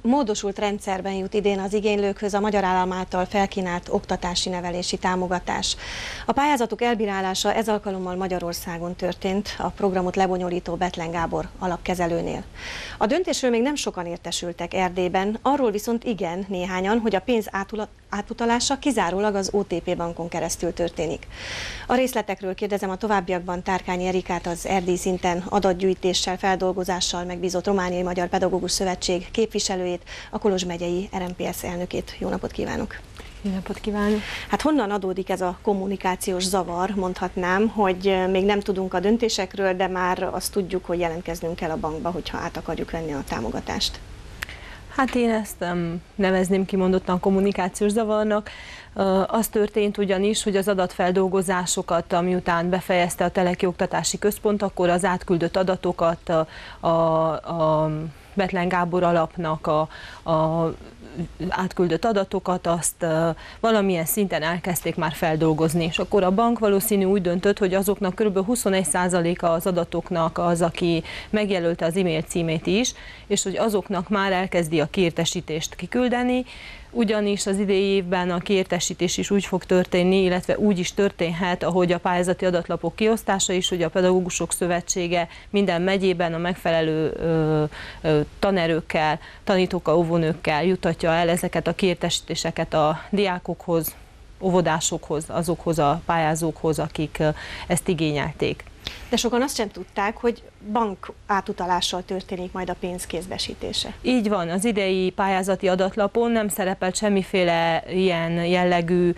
módosult rendszerben jut idén az igénylőkhöz a magyar állam által felkínált oktatási nevelési támogatás. A pályázatok elbírálása ez alkalommal Magyarországon történt, a programot lebonyolító Bethlen Gábor alapkezelőnél. A döntésről még nem sokan értesültek Erdélyben, arról viszont igen néhányan, hogy a pénz átutalása kizárólag az OTP bankon keresztül történik. A részletekről kérdezem a továbbiakban Tárkányi Erikát, az erdélyi szinten adatgyűjtéssel, feldolgozással megbízott Romániai Magyar Pedagógus Szövetség képviselőjét, a Kolozs megyei RMPS elnökét. Jó napot kívánok! Jó napot kívánok! Hát honnan adódik ez a kommunikációs zavar, mondhatnám, hogy még nem tudunk a döntésekről, de már azt tudjuk, hogy jelentkeznünk kell a bankba, hogyha át akarjuk venni a támogatást? Hát én ezt nem nevezném kimondottan kommunikációs zavarnak. Az történt ugyanis, hogy az adatfeldolgozásokat, miután befejezte a Teleki Oktatási Központ, akkor az átküldött adatokat a Bethlen Gábor alapnak átküldött adatokat, azt valamilyen szinten elkezdték már feldolgozni, és akkor a bank valószínű úgy döntött, hogy azoknak kb. 21%-a az adatoknak az, aki megjelölte az e-mail címét is, és hogy azoknak már elkezdi a kiértesítést kiküldeni, ugyanis az idei évben a kiértesítés is úgy fog történni, illetve úgy is történhet, ahogy a pályázati adatlapok kiosztása is, hogy a Pedagógusok Szövetsége minden megyében a megfelelő tanerőkkel, tanítókkal, óvónőkkel juttatja el ezeket a kiértesítéseket a diákokhoz, óvodásokhoz, azokhoz a pályázókhoz, akik ezt igényelték. De sokan azt sem tudták, hogy bank átutalással történik majd a pénz kézbesítése. Így van, az idei pályázati adatlapon nem szerepelt semmiféle ilyen jellegű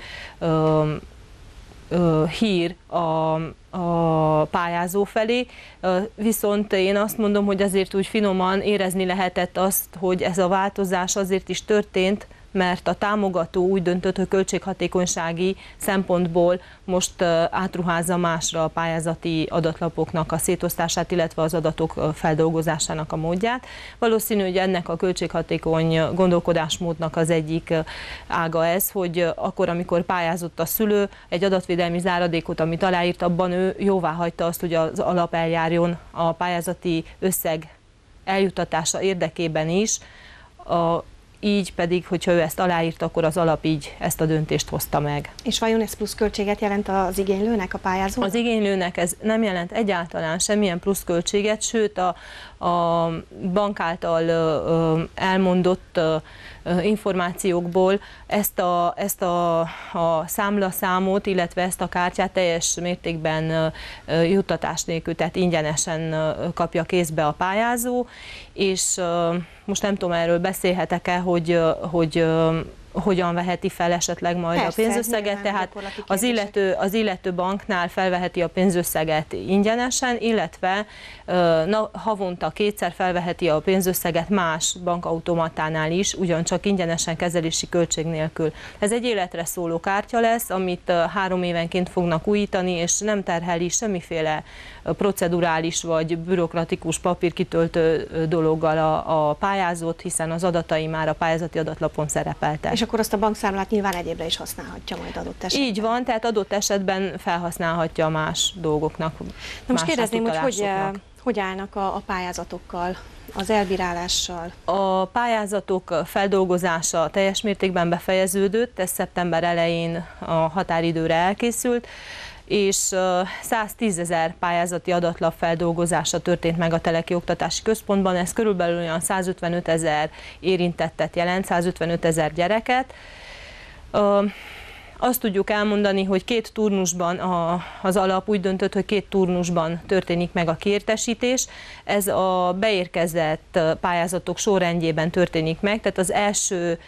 hír a pályázó felé, viszont én azt mondom, hogy azért úgy finoman érezni lehetett azt, hogy ez a változás azért is történt, mert a támogató úgy döntött, hogy költséghatékonysági szempontból most átruházza másra a pályázati adatlapoknak a szétosztását, illetve az adatok feldolgozásának a módját. Valószínű, hogy ennek a költséghatékony gondolkodásmódnak az egyik ága ez, hogy akkor, amikor pályázott a szülő egy adatvédelmi záradékot, amit aláírt, abban ő jóvá hagyta azt, hogy az alap eljárjon a pályázati összeg eljuttatása érdekében is, így pedig, hogyha ő ezt aláírt, akkor az alap így ezt a döntést hozta meg. És vajon ez pluszköltséget jelent az igénylőnek, a pályázónak? Az igénylőnek ez nem jelent egyáltalán semmilyen pluszköltséget, sőt a bank által elmondott információkból ezt a számlaszámot, illetve ezt a kártyát teljes mértékben juttatás nélkül, tehát ingyenesen kapja kézbe a pályázó, és most nem tudom, erről beszélhetek-e, hogy hogyan veheti fel esetleg majd a pénzösszeget, tehát az illető banknál felveheti a pénzösszeget ingyenesen, illetve havonta kétszer felveheti a pénzösszeget más bankautomatánál is, ugyancsak ingyenesen kezelési költség nélkül. Ez egy életre szóló kártya lesz, amit 3 évenként fognak újítani, és nem terheli semmiféle procedurális vagy bürokratikus papírkitöltő dologgal a pályázót, hiszen az adatai már a pályázati adatlapon szerepeltek. És akkor azt a bankszámlát nyilván egyébre is használhatja majd adott esetben. Így van, tehát adott esetben felhasználhatja más dolgoknak. Na most kérdezném, hogy állnak a pályázatokkal, az elbírálással? A pályázatok feldolgozása teljes mértékben befejeződött, ez szeptember elején a határidőre elkészült, és 110 000 pályázati adatlap feldolgozása történt meg a Teleki Oktatási Központban, ez körülbelül olyan 155 000 érintettet jelent, 155 000 gyereket. Azt tudjuk elmondani, hogy 2 turnusban az alap úgy döntött, hogy 2 turnusban történik meg a kiértesítés. Ez a beérkezett pályázatok sorrendjében történik meg, tehát az első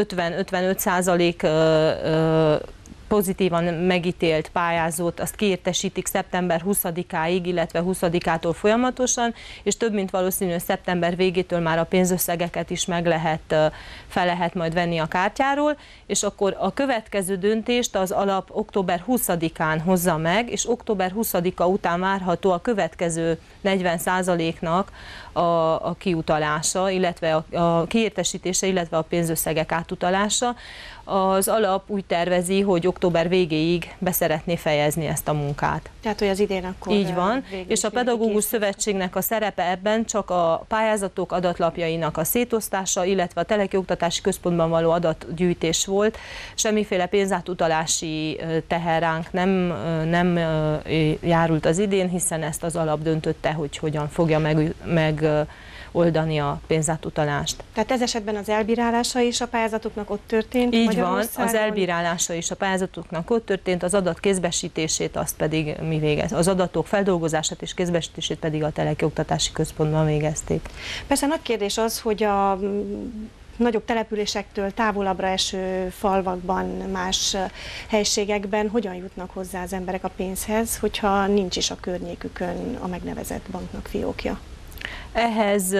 50-55% pozitívan megítélt pályázót, azt kiértesítik szeptember 20-áig, illetve 20-ától folyamatosan, és több mint valószínű, szeptember végétől már a pénzösszegeket is fel lehet majd venni a kártyáról, és akkor a következő döntést az alap október 20-án hozza meg, és október 20-a után várható a következő 40%-nak a kiutalása, illetve a kiértesítése, illetve a pénzösszegek átutalása. Az alap úgy tervezi, hogy október végéig be szeretné fejezni ezt a munkát. Tehát, hogy az idén akkor... Így van, és a Pedagógus Szövetségnek a szerepe ebben csak a pályázatok adatlapjainak a szétosztása, illetve a Teleki Oktatási Központban való adatgyűjtés volt. Semmiféle pénzátutalási teher ránk nem járult az idén, hiszen ezt az alap döntötte, hogy hogyan fogja megoldani a pénzátutalást. Tehát ez esetben az elbírálása is a pályázatoknak ott történt? Így van, az elbírálása is a pályázatoknak ott történt, az adat kézbesítését azt pedig mi végeztük. Az adatok feldolgozását és kézbesítését pedig a Teleki Oktatási Központban végezték. Persze nagy kérdés az, hogy a nagyobb településektől távolabbra eső falvakban, más helységekben hogyan jutnak hozzá az emberek a pénzhez, hogyha nincs is a környékükön a megnevezett banknak fiókja? Ehhez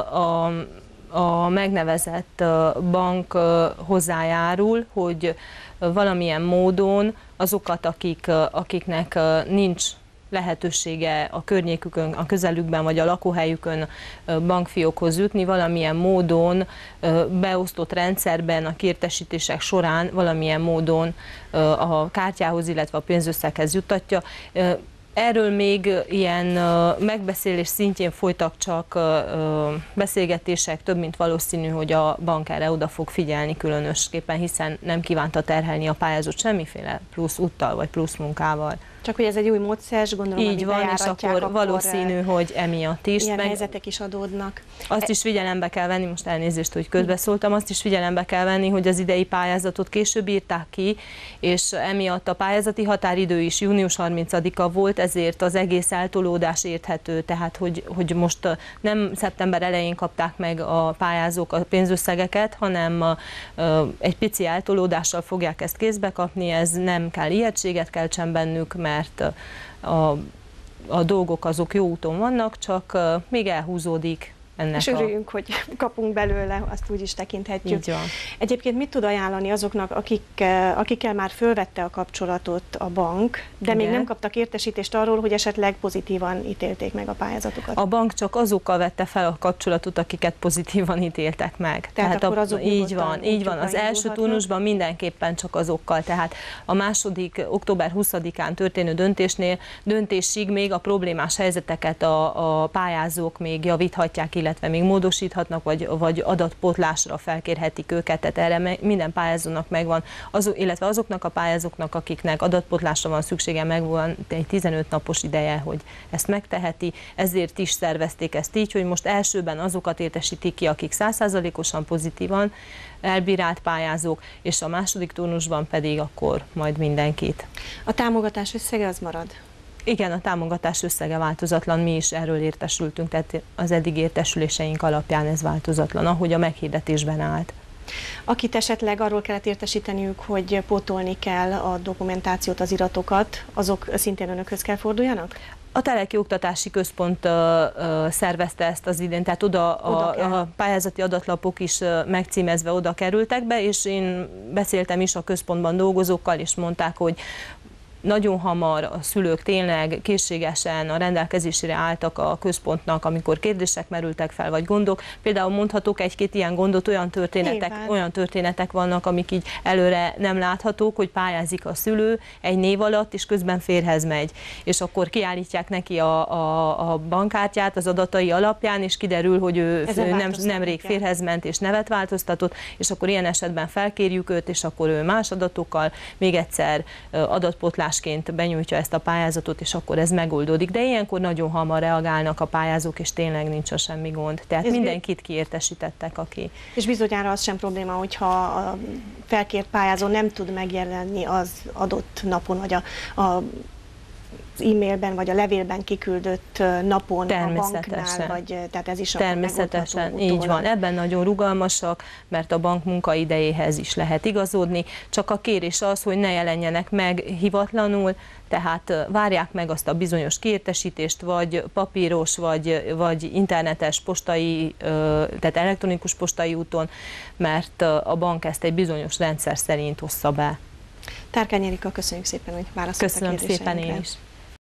a megnevezett bank hozzájárul, hogy valamilyen módon azokat, akiknek nincs lehetősége a környékükön, a közelükben vagy a lakóhelyükön bankfiókhoz jutni, valamilyen módon beosztott rendszerben a kiértesítések során valamilyen módon a kártyához, illetve a pénzösszeghez juttatja. Erről még ilyen megbeszélés szintjén folytak csak beszélgetések, több mint valószínű, hogy a bank erre oda fog figyelni különösképpen, hiszen nem kívánta terhelni a pályázót semmiféle plusz úttal vagy plusz munkával. Csak hogy ez egy új módszer, gondolom, így van, és akkor valószínű, hogy emiatt is. Ilyen helyzetek is adódnak. Azt is figyelembe kell venni, most elnézést, hogy közbeszóltam, azt is figyelembe kell venni, hogy az idei pályázatot később írták ki, és emiatt a pályázati határidő is június 30-a volt, ezért az egész eltolódás érthető, tehát hogy most nem szeptember elején kapták meg a pályázók a pénzösszegeket, hanem egy pici eltolódással fogják ezt kézbe kapni, ez nem kell ijegységet keltsen bennük, mert a dolgok azok jó úton vannak, csak még elhúzódik ennek. És örüljünk, hogy kapunk belőle, azt úgy is tekinthetjük. Így van. Egyébként mit tud ajánlani azoknak, akikkel már fölvette a kapcsolatot a bank, de még nem kaptak értesítést arról, hogy esetleg pozitívan ítélték meg a pályázatokat? A bank csak azokkal vette fel a kapcsolatot, akiket pozitívan ítéltek meg. Tehát akkor azok így van. Az első turnusban mindenképpen csak azokkal. Tehát a második, október 20-án történő döntésig még a problémás helyzeteket a pályázók még javíthatják, illetve még módosíthatnak, vagy adatpótlásra felkérhetik őket, tehát erre minden pályázónak megvan, illetve azoknak a pályázóknak, akiknek adatpótlásra van szüksége, megvan egy 15 napos ideje, hogy ezt megteheti, ezért is szervezték ezt így, hogy most elsőben azokat értesítik ki, akik 100%-osan pozitívan elbírált pályázók, és a második turnusban pedig akkor majd mindenkit. A támogatás összege az marad? Igen, a támogatás összege változatlan, mi is erről értesültünk, tehát az eddig értesüléseink alapján ez változatlan, ahogy a meghirdetésben állt. Akit esetleg arról kellett értesíteniük, hogy pótolni kell a dokumentációt, az iratokat, azok szintén önökhöz kell forduljanak? A Teleki Oktatási Központ szervezte ezt az idén, tehát oda a pályázati adatlapok is megcímezve oda kerültek be, és én beszéltem is a központban dolgozókkal, és mondták, hogy nagyon hamar a szülők tényleg készségesen a rendelkezésére álltak a központnak, amikor kérdések merültek fel, vagy gondok. Például mondhatok egy-két ilyen gondot, olyan történetek vannak, amik így előre nem láthatók, hogy pályázik a szülő egy név alatt, és közben férhez megy. És akkor kiállítják neki a bankkártyát az adatai alapján, és kiderül, hogy ő nemrég férhez ment, és nevet változtatott, és akkor ilyen esetben felkérjük őt, és akkor ő más adatokkal még egyszer adatpótlás benyújtja ezt a pályázatot, és akkor ez megoldódik. De ilyenkor nagyon hamar reagálnak a pályázók, és tényleg nincs a semmi gond. Tehát mindenkit kiértesítettek, aki... És bizonyára az sem probléma, hogyha a felkért pályázó nem tud megjelenni az adott napon, vagy az e-mailben, vagy a levélben kiküldött napon a banknál, vagy tehát ez is természetesen, így van. Ebben nagyon rugalmasak, mert a bank munkaidejéhez is lehet igazodni, csak a kérés az, hogy ne jelenjenek meg hivatlanul, tehát várják meg azt a bizonyos kiértesítést, vagy papíros, vagy internetes postai, tehát elektronikus postai úton, mert a bank ezt egy bizonyos rendszer szerint hozza be. Tárkány Erika, köszönjük szépen, hogy válaszoltak a kérdéseinkre. Köszönöm szépen én is.